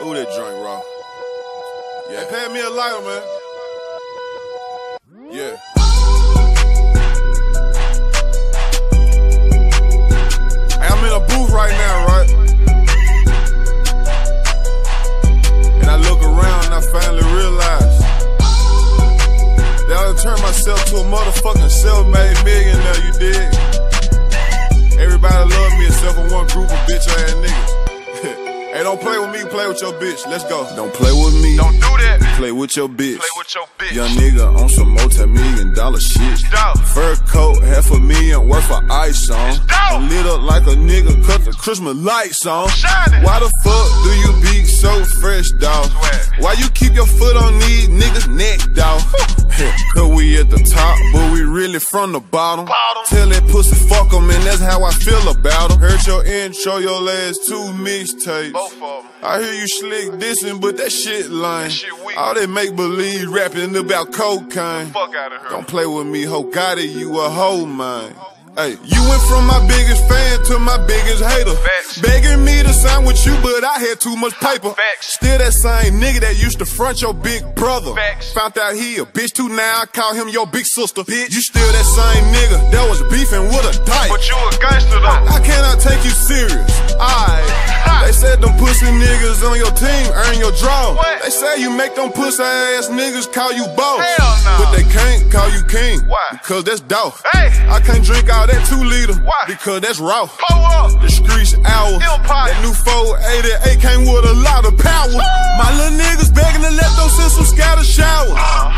Ooh, that joint raw. Yeah. Hey, pay me a lighter, man. Yeah. Hey, I'm in a booth right now, right? And I look around and I finally realize that I done turned myself to a motherfucking self-made millionaire, you dig? Everybody love me except for one group of bitch-ass niggas. Hey, don't play with me, play with your bitch. Let's go. Don't play with me. Don't do that. Play with your bitch. Play with your bitch. Young nigga on some multi-million-dollar shit. Fur coat, $500,000 worth of ice on. I'm lit up like a nigga, cut the Christmas lights on. Why the fuck do you be so fresh, dawg? Why you keep your foot on these niggas' neck, dawg? Cause we at the top, but we really from the bottom. Tell that pussy fuck 'em, and that's how I feel about 'em. Heard your intro, your last 2 mixtapes. Both of them. I hear you slick dissing, but that shit lame. All that make-believe rapping about cocaine. Fuck out of here. Don't play with me, ho, got it, you a hoe, man. Hey, you went from my biggest fan to my biggest hater. Facts. Begging me to sign with you, but I had too much paper. Facts. Still that same nigga that used to front your big brother. Facts. Found out he a bitch too, now I call him your big sister. Bitch, you still that same nigga that was beefing with a dyke. But you a gangster though. I cannot take you serious. They said them pussy niggas on your team earn your draw. What? They say you make them pussy ass niggas call you boss. Hell no. But they can't call you king. Why? Because that's Dolph. Hey. I can't drink all that 2 liter. Why? Because that's raw. Pull up. The streets hours. Empire. That new 488 came with a lot of power. My little niggas begging to let those sisters scatter showers.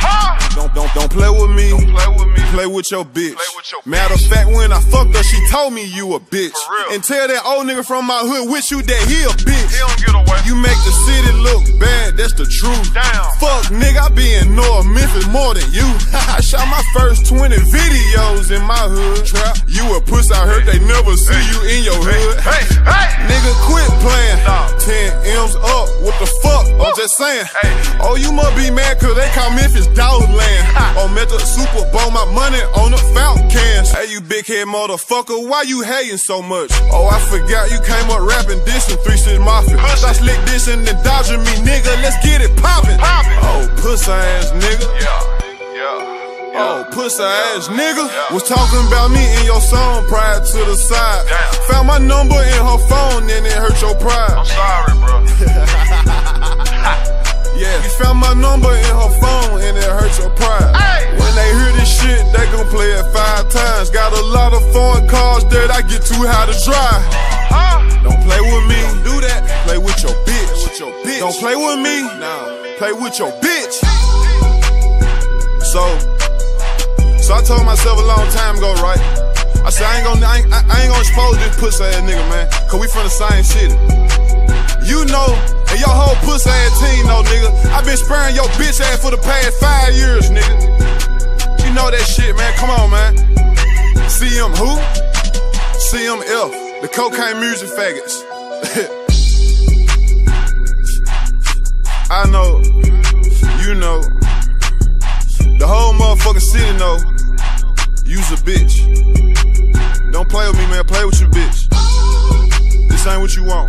Don't play with me. Don't play with me. Play with your bitch. Play with your Matter of fact, when I fucked her, she told me you a bitch. For real. And tell that old nigga from my hood with you that he a bitch. He don't get away. You make the city look bad, that's the truth. Damn. Fuck, nigga, I be in North Memphis more than you. I shot my first 20 videos in my hood. Trap, you a puss, I heard they never see you in your hood. Hey. Nigga, quit playing. Nah. 10 M's up, what the fuck? I'm just saying. Hey. Oh, you must be mad cause they call Memphis Dogland. I'm at the Super Bowl, my money on the fountain cans. Hey, you big head motherfucker, why you hating so much? Oh, I forgot you came up rapping, dissing 3 6 Mafia. I slick dissing and dodging me, nigga, let's get it poppin'. Oh, pussy ass nigga. Yeah. Oh, pussy ass nigga. Was talking about me in your song prior to the side. Damn. Found my number in her phone and it hurt your pride. I'm sorry, bro. Yeah, you found my number in her phone and it hurt your pride. Hey. When they hear this shit, they gon' play it 5 times. Got a lot of foreign cars that I get too high to drive. Don't play with me. Don't do that. Play with your bitch. Don't play with me. No. Play with your bitch. So I told myself a long time ago, right? I said I ain't gonna expose this pussy ass nigga, man. Cause we from the same city. You know, and your whole pussy ass team know, nigga. I been sparing your bitch ass for the past 5 years, nigga. You know that shit, man. Come on, man. CM who? CMF, the cocaine music faggots. I know, you know, the whole motherfucking city know you's a bitch. Don't play with me, man. Play with your bitch. This ain't what you want.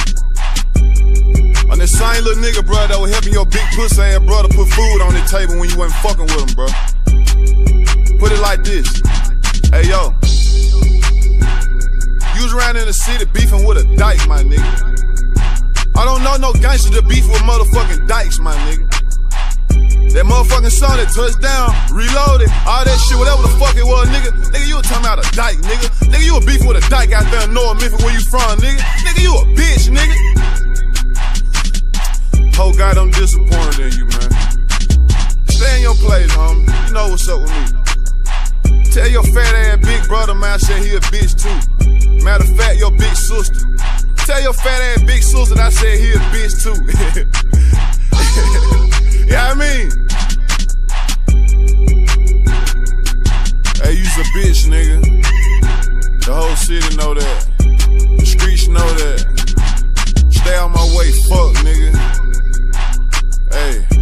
I'm that same little nigga, bro, that was helping your big pussy ass brother put food on the table when you wasn't fucking with him, bro. Put it like this. Hey, yo. You was around in the city beefing with a dyke, my nigga. I don't know no gangster to beef with motherfucking dykes, my nigga. That motherfucking song that touchdown, reloaded, all that shit, whatever the fuck it was, nigga. Nigga, you was talking about a dyke, nigga. Nigga, you a beefing with a dyke out there in North Memphis where you from, nigga. Nigga, you a bitch, nigga. Oh God, I'm disappointed in you, man. Stay in your place, homie. You know what's up with me. Tell your fat ass big brother, man, I said he a bitch too. Matter of fact, your big sister. Tell your fat ass big sister that I said he a bitch too. Yeah, I mean. Hey, you's a bitch, nigga. The whole city know that. The streets know that. Stay out my way, fuck, nigga. Hey.